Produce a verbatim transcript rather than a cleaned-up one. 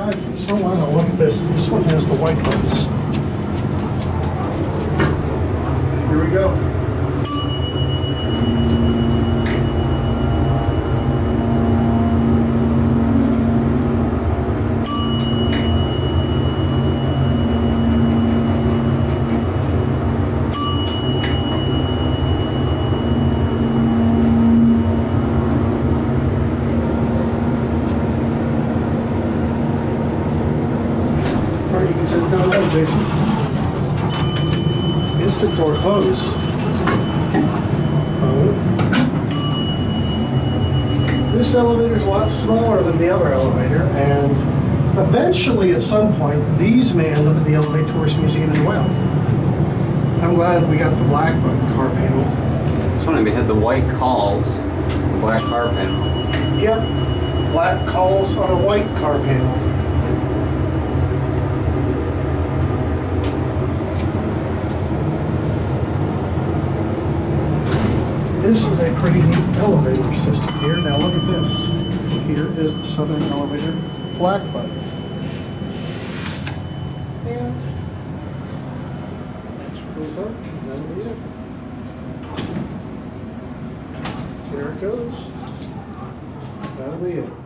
So why not look at this? This one has the white buttons. Here we go. You can sit down there, Jason. Instant door close. Phone. This elevator is a lot smaller than the other elevator, and eventually, at some point, these may end up at the Elevate Tourist Museum as well. I'm glad we got the black button car panel. It's funny, we had the white calls, the black car panel. Yep, black calls on a white car panel. This is a pretty neat elevator system here. Now look at this. Here is the Southern Elevator black button. And screws up, and that'll be it. There it goes. That'll be it.